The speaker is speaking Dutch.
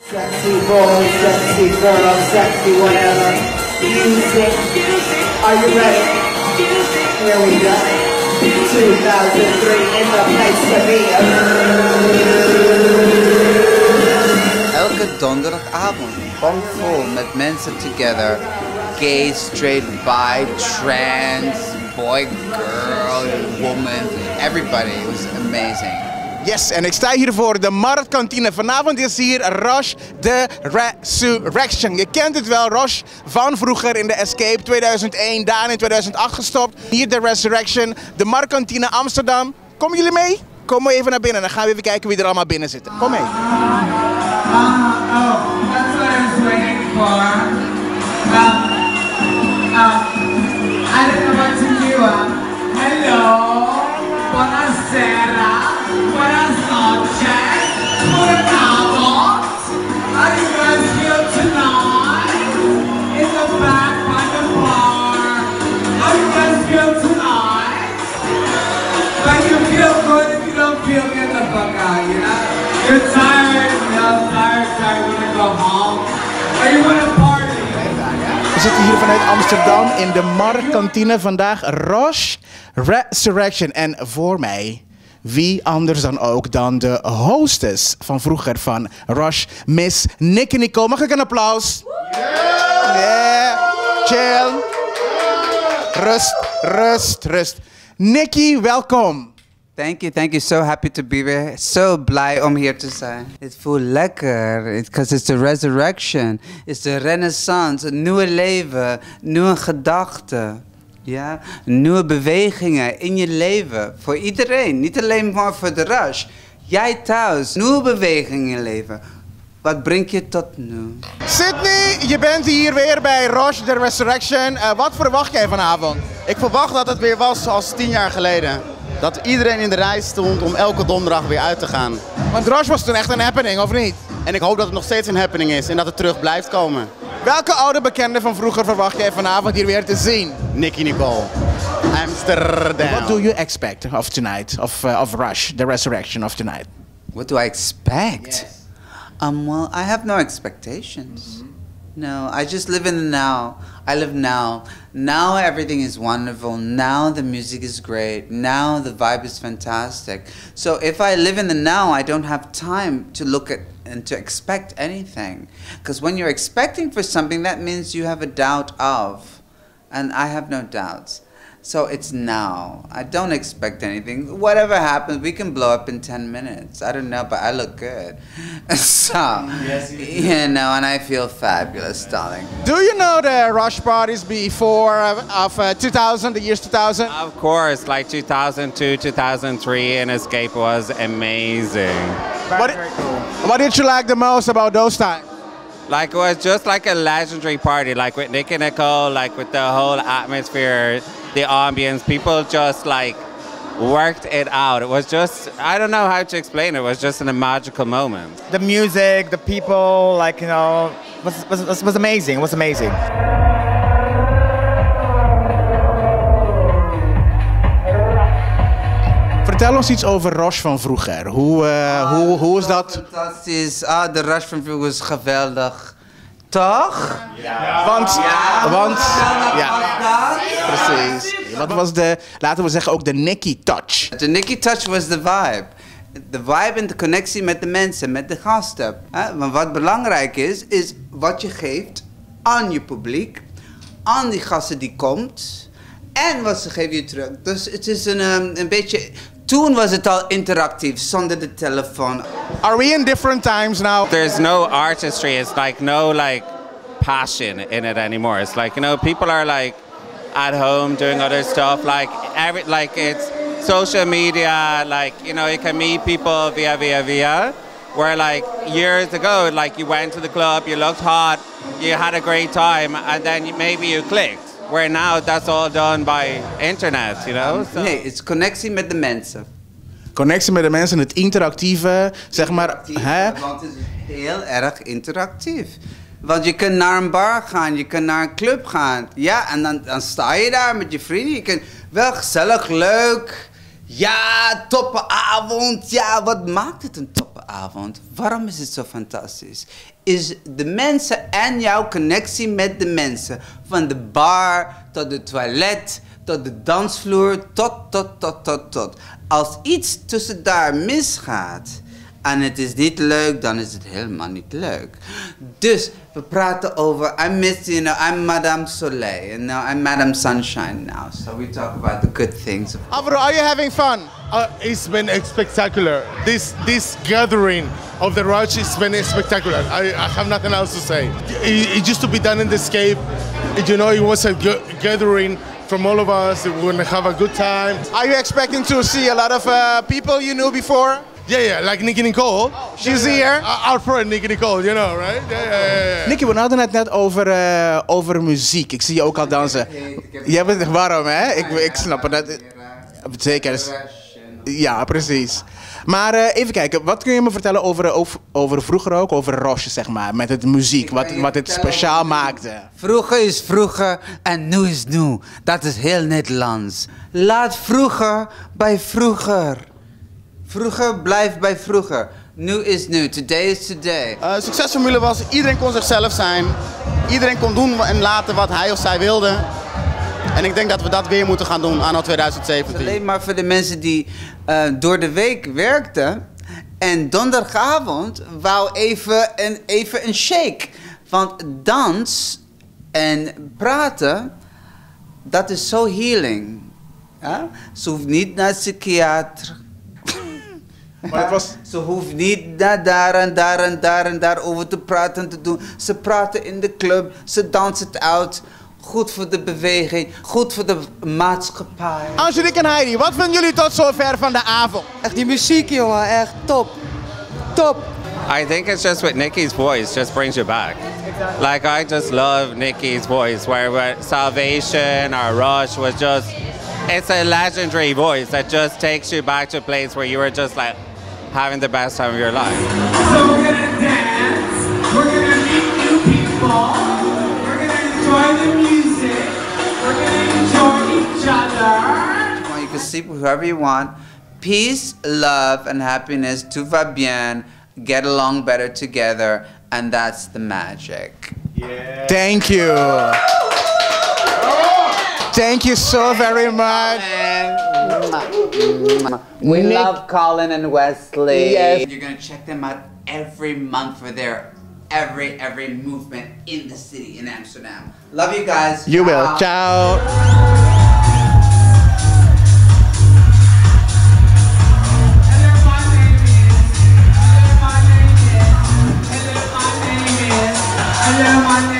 Sexy boy, sexy girl, sexy whatever. Music. Are you ready? Here we go. 2003 in the place to be. Elke donderdagavond, bomvol met mensen together. Gay, straight, bi, trans, boy, girl, woman, everybody. It was amazing. Yes, en ik sta hier voor de Marktkantine. Vanavond is hier Rosh The Resurrection. Je kent het wel, Rosh van vroeger in de Escape 2001, daarna in 2008 gestopt. Hier de Resurrection, de Marktkantine Amsterdam. Komen jullie mee? Kom maar even naar binnen, dan gaan we even kijken wie er allemaal binnen zitten. Kom mee. Oh, that's what I was waiting for. I don't know what to do. Hello, buonasera. Buenas noches, goedenavond. How do you guys feel tonight? In the back by the bar. How do you guys feel tonight? Like you feel good, if you don't feel, get the fuck out, you know? You're tired, tired, wanna go home. Or you wanna party? We zitten hier vanuit Amsterdam in de Marktkantine. Vandaag Rosh Resurrection. En voor mij, wie anders dan ook dan de hostess van vroeger van Rosh, Miss Nicki Nicole. Mag ik een applaus? Yeah. Chill. Rust. Nicki, welkom. Thank you. So happy to be here. So blij om hier te zijn. Het voelt lekker, because it's the resurrection. It's the renaissance, een nieuwe leven, nieuwe gedachten. Ja, nieuwe bewegingen in je leven. Voor iedereen, niet alleen maar voor de Rosh. Jij thuis, nieuwe bewegingen in je leven. Wat brengt je tot nu? Sydney, je bent hier weer bij Rosh The Resurrection. Wat verwacht jij vanavond? Ik verwacht dat het weer was zoals 10 jaar geleden. Dat iedereen in de rij stond om elke donderdag weer uit te gaan. Want Rosh was toen echt een happening, of niet? En ik hoop dat het nog steeds een happening is en dat het terug blijft komen. Welke oude bekende van vroeger verwacht jij vanavond hier weer te zien? Nicki Nicole. Amsterdam. What do you expect of tonight, of Rosh, the resurrection of tonight? What do I expect? Yes. Well, I have no expectations. No, I just live in the now. I live now. Now everything is wonderful. Now the music is great. Now the vibe is fantastic. So if I live in the now, I don't have time to look at and to expect anything. Because when you're expecting for something, that means you have a doubt of. And I have no doubts. So it's now. I don't expect anything. Whatever happens, we can blow up in 10 minutes. I don't know, but I look good. So, yes, you know, and I feel fabulous, darling. Do you know the Rosh parties before of 2000, the years 2000? Of course, like 2002, 2003, and Escape was amazing. What did you like the most about those times? Like, it was just like a legendary party, like with Nicki Nicole, like with the whole atmosphere, the ambience, people just like worked it out. It was just, I don't know how to explain it, was just a magical moment. The music, the people, like, you know, was amazing, it was amazing. Vertel ons iets over Rosh van vroeger. Hoe is dat? Fantastisch. De Rosh van vroeger was geweldig. Toch? Ja. Want, precies. Wat was de, laten we zeggen, ook de Nicki touch? De Nicki touch was de vibe. De vibe en de connectie met de mensen, met de gasten. Want wat belangrijk is wat je geeft aan je publiek, aan die gasten die komt en wat ze geven je terug. Dus het is een beetje. Toen was het al interactief, zonder de telefoon. Are we in different times now? There's no artistry, it's like no like passion in it anymore. It's like, you know, people are like at home doing other stuff, like it's social media, like, you know, you can meet people via. Where like years ago, like you went to the club, you looked hot, you had a great time, and then maybe you clicked. Where now that's all done by internet, you know? So. Nee, het is connectie met de mensen. Connectie met de mensen, het interactieve, zeg maar. Hè? Want het is heel erg interactief. Want je kunt naar een bar gaan, je kunt naar een club gaan. Ja, en dan sta je daar met je vrienden. Je kunt wel gezellig, leuk. Ja, toppe avond. Ja, wat maakt het een toppe donderdagavond, waarom is het zo fantastisch? Is de mensen en jouw connectie met de mensen. Van de bar tot de toilet, tot de dansvloer, tot. Als iets tussen daar misgaat en het is niet leuk, dan is het helemaal niet leuk. Dus we praten over, I'm Madame Soleil, and now I'm Madame Sunshine now. So we talk about the good things. Alvaro, are you having fun? It's been spectacular. This gathering of the Rush has been spectacular. I have nothing else to say. It used to be done in the Escape. You know, it was a gathering from all of us. We're gonna have a good time. Are you expecting to see a lot of people you knew before? Yeah, like Nicky Nicole. She's here. Our friend Nicky Nicole, you know, right? Yeah. Nicky, we hadden het net over muziek. Ik zie je ook al dansen. Jij bent echt warm, hè? Ik snap het. Zeker. Ja, precies. Maar even kijken, wat kun je me vertellen over vroeger ook, over Roche, zeg maar, met het muziek, wat het speciaal maakte? Vroeger is vroeger en nu is nu. Dat is heel Nederlands. Laat vroeger bij vroeger. Vroeger blijft bij vroeger. Nu is nu. Today is today. Succesformule was, iedereen kon zichzelf zijn. Iedereen kon doen en laten wat hij of zij wilde. En ik denk dat we dat weer moeten gaan doen anno 2017. Alleen maar voor de mensen die door de week werkten. En donderdagavond wou even een shake. Want dans en praten, dat is zo healing. Ja? Ze hoeft niet naar de psychiater. Maar ze hoeft niet naar daar over te praten en te doen. Ze praten in de club, ze dansen het uit. Goed voor de beweging, goed voor de maatschappij. Angelique en Heidi, wat vinden jullie tot zover van de avond? Echt die muziek, jongen, echt top. Top. I think it's just with Nicki's voice just brings you back. Like I just love Nicki's voice, where Salvation or Rush was just, it's a legendary voice that just takes you back to a place where you were just like having the best time of your life. So we're gonna dance, we're gonna meet new people, we're gonna enjoy the music, we're gonna enjoy each other. Well, you can sleep with whoever you want. Peace, love, and happiness. Tout va bien. Get along better together, and that's the magic. Yeah. Thank you. Thank you so very much. We love Colin and Wesley. Yes. You're gonna check them out every month for their every movement in the city in Amsterdam. Love you guys. You will. Ciao. Hello, my name is